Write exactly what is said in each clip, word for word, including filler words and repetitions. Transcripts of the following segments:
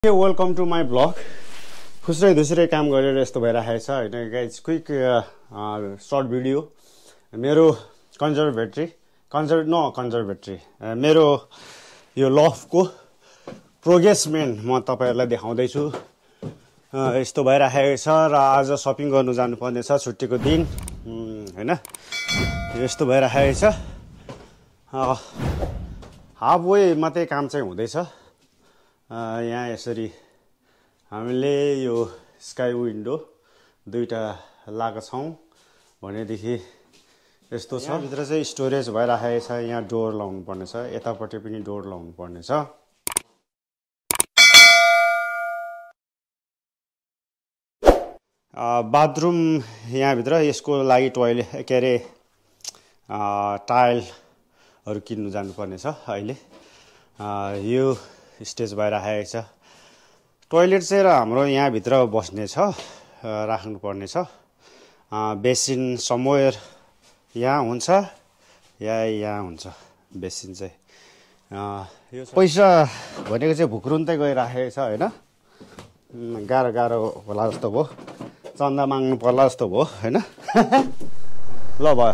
Welcome to my blog. खुस्रै धुस्रै काम गरेर यस्तो भइरहेको छ होइन गाइज। Quick short video. मेरो कन्जर्भेटरी कन्जर्भ न कन्जर्भेटरी मेरो यो लफको प्रोग्रेसमेन म तपाईँहरूलाई देखाउँदैछु। यस्तो भइरहेको छ र आज सपिङ गर्नु जानुपर्ने छ, छुट्टीको दिन होइन। यस्तो भइरहेको छ, हाफ वे मात्रै काम चाहिँ हुँदैछ। यहाँ यसरी हामीले यो स्काई विन्डो दुईटा लगाएको छौँ भनेदेखि यस्तो छ। भित्र चाहिँ स्टोरेज भइरहेको छ। यहाँ डोर लाउनु पर्ने छ, यतापट्टि पनि डोर लाउनु पर्ने छ। बाथरुम यहाँभित्र, यसको लागि टोइलेट के अरे टाइलहरू किन्नु जानुपर्ने छ। अहिले यो स्टेज भइरहेको छ। टोइलेट चाहिँ र हाम्रो यहाँभित्र बस्ने छ, राख्नुपर्ने छ। बेसिन समवेयर यहाँ हुन्छ या यहाँ हुन्छ बेसिन चाहिँ। यो पैसा भनेको चाहिँ भुक्रुन्तै गइराखेको छ होइन। गाह्रो गाह्रो होला जस्तो भयो, चन्दा माग्नु पर्ला जस्तो भयो होइन। ल भयो,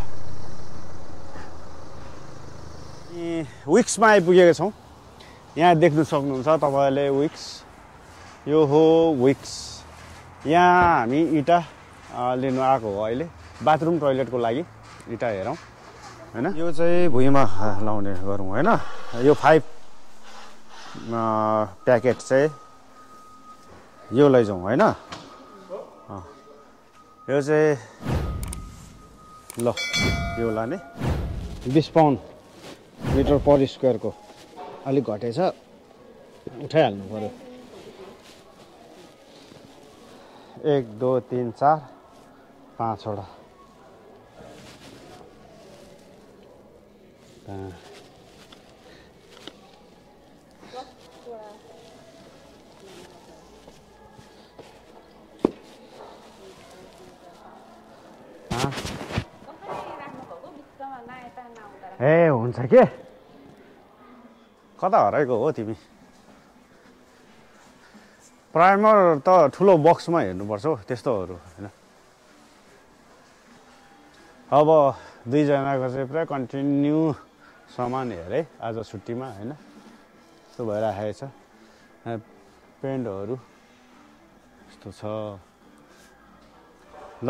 विक्समा आइपुगेको छौँ। यहाँ देख्नु सक्नुहुन्छ तपाईँहरूले विक्स, यो हो विक्स। यहाँ हामी इँटा लिनु आएको हो अहिले बाथरुम टोइलेटको लागि। इँटा हेरौँ होइन। यो चाहिँ भुइँमा लाउने गरौँ होइन। यो फाइभ प्याकेट चाहिँ यो लैजाउँ होइन। यो चाहिँ ल यो लाने बिस पाउन्ड मिटर पर स्क्वायरको अलिक घटेछ, उठाइहाल्नु पर्यो। एक दो तिन चार पाँचवटा ए हुन्छ के, कता हराएको हो तिमी? प्राइमर त ठुलो बक्समा हेर्नुपर्छ हौ त्यस्तोहरू होइन। अब दुईजनाको चाहिँ पुरा कन्टिन्यू सामान हेरेँ आज छुट्टीमा होइन। यस्तो भइरहेको छ। पेन्टहरू यस्तो छ। ल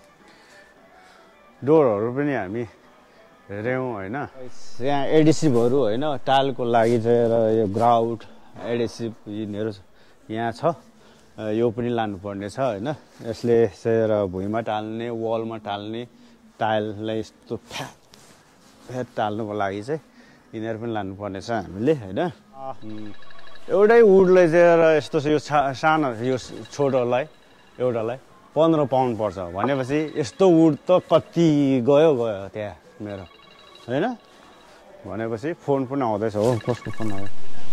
डोरहरू पनि हामी हेऱ्यौँ होइन। यहाँ एडिसिभहरू होइन, टाइलको लागि चाहिँ र यो ग्राउट एडिसिभ यिनीहरू यहाँ छ। यो पनि लानुपर्ने छ होइन। यसले चाहिँ र भुइँमा टाल्ने, वालमा टाल्ने टाइललाई यस्तो फ्याट फ्याट टाल्नुको लागि चाहिँ यिनीहरू पनि लानुपर्ने छ हामीले होइन। एउटै वुडलाई चाहिँ र यस्तो यो सानो यो छोटोलाई एउटालाई पन्ध्र पाउन्ड पर्छ भनेपछि यस्तो वुड त कति गयो गयो त्यहाँ मेरो होइन। भनेपछि फोन पनि आउँदैछ हो। कसको फोन आयो?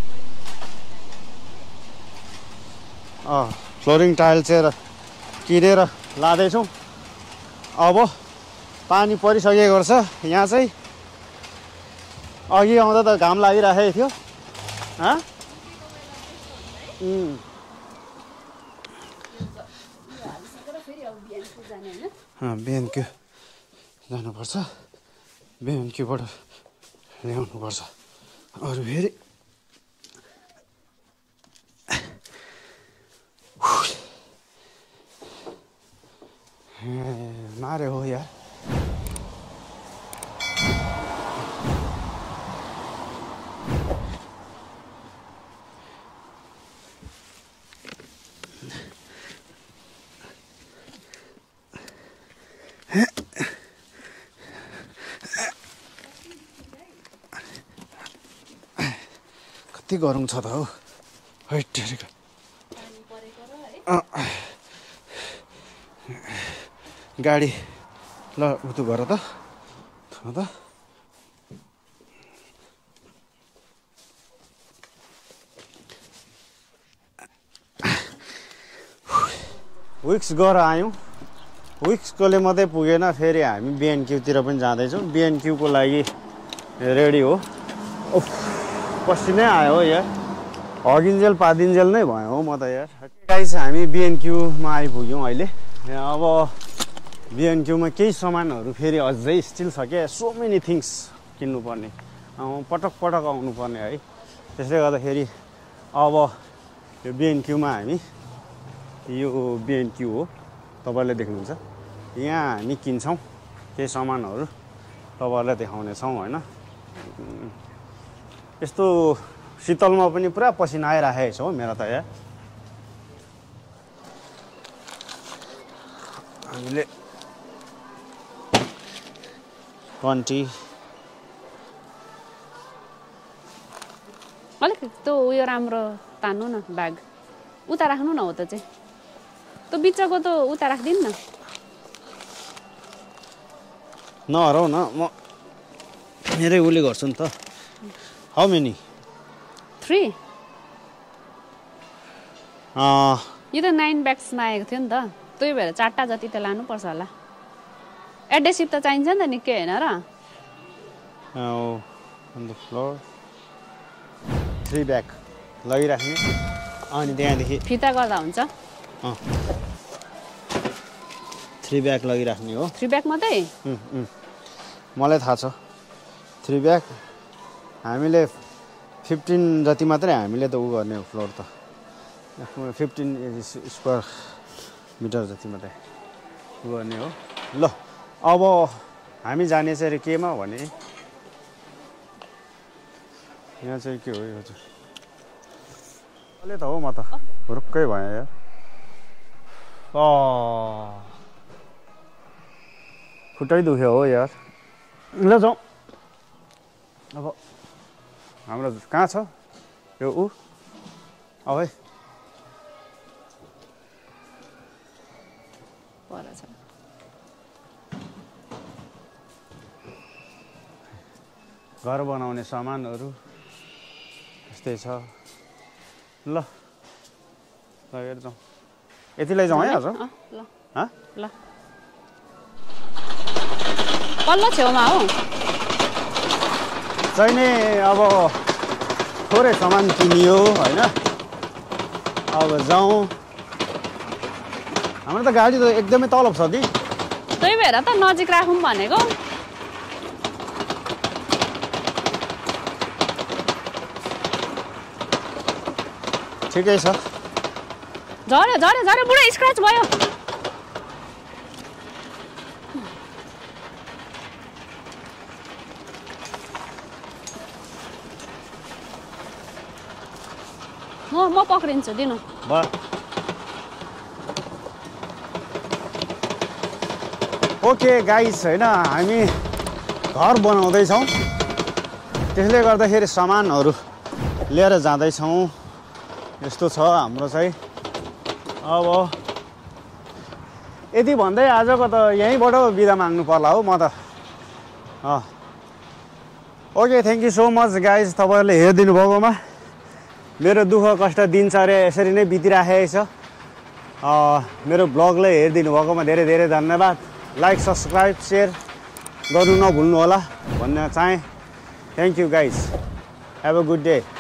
अँ फ्लोरिङ टाइल चाहिँ किनेर लाँदैछौँ। अब पानी परिसकेको रहेछ यहाँ चाहिँ। अघि आउँदा त घाम लागिराखेको थियो। बिहानको जानुपर्छ, बिहानकोबाट ल्याउनुपर्छ। अरू फेरि मारे हो यार। कति गरौँ छ त हौ। हैट गाडी ल उतु गर त त विक्स गएर आयौँ। विक्सकोले मात्रै पुगेन, फेरि हामी बिएनक्यूतिर पनि जाँदैछौँ। बिएनक्यूको लागि रेडी हो। पसिनै आयो हो यार। हगिन्जेल पादिन्जेल नै भयो हो म त यार। गाइस हामी बिएनक्यूमा आइपुग्यौँ अहिले। अब बिएनक्यूमा केही सामानहरू फेरि अझै स्टिल छ क्या, सो मेनी थिङ्स किन्नुपर्ने, पटक पटक आउनुपर्ने है। त्यसले गर्दाखेरि अब यो बिएनक्यूमा हामी, यो बिएनक्यू हो तपाईँले देख्नुहुन्छ, यहाँ हामी किन्छौँ केही सामानहरू तपाईँहरूलाई देखाउनेछौँ होइन। यस्तो शीतलमा पनि पुरा पसिना आइराखेको छ हो मेरो त यहाँ। हामीले ट्वेन्टी अलिक त्यो उयो राम्रो तान्नु न, ब्याग उता राख्नु न, हो त चाहिँ त्यो बिचको त उता राखिदिनु न। नहराउ न, म मेरै उसले गर्छु नि त। How many? थ्री। अँ यो त नाइन ब्याग्समा आएको थियो नि त, त्यही भएर चारवटा जति त लानुपर्छ होला। एडेसिभ त चाहिन्छ नि त निकै होइन र। On the floor three bag लगिराख्ने, अनि त्यहाँदेखि फिता गर्दा हुन्छ। अँ थ्री ब्याग लगिराख्ने हो। थ्री ब्याग मात्रै? मलाई थाहा छ थ्री ब्याग। हामीले फिफ्टिन जति मात्रै हामीले त उ गर्ने हो, फ्लोर त फिफ्टिन स्क्वायर मिटर जति मात्रै उ गर्ने हो। ल अब हामी जाने चाहिँ केमा भने, यहाँ चाहिँ के हो यो चाहिँ अहिले त हो, म त रुक्कै भयो यार। अँ खुट्टै दुख्यो हो यार। ल जाउँ अब। हाम्रो कहाँ छ यो ऊ? अब है पर छ। घर बनाउने सामानहरू यस्तै छ। ल लगेर जाउँ, यति लैजाउँ है आज। ल ल पल्लो छेउमा हो चाहिने। अब थोरै सामान किनियो होइन, अब जाउँ। हाम्रो त गाडी त एकदमै तलब छ कि, त्यही भएर त नजिक राखौँ भनेको। ठिकै छ। झऱ्यो झऱ्यो झऱ्यो, बुढो स्क्रच भयो। म म पक्रिन्छु, दिनु भयो। ओके गाइस होइन, हामी घर बनाउँदैछौँ, त्यसले गर्दाखेरि सामानहरू लिएर जाँदैछौँ। यस्तो छ हाम्रो चाहिँ। अब यति भन्दै आजको त यहीँबाट बिदा माग्नु पर्ला हो म त। अँ okay, thank you so much guys तपाईँहरूले हेरिदिनु भएकोमा। मेरो दुःख कष्ट दिनचर्या यसरी नै बितिराखेको छ। मेरो ब्लगलाई हेरिदिनु भएकोमा धेरै धेरै धन्यवाद। लाइक सब्सक्राइब सेयर गर्नु नभुल्नु होला भन्न चाहेँ। Thank you guys, have a good day.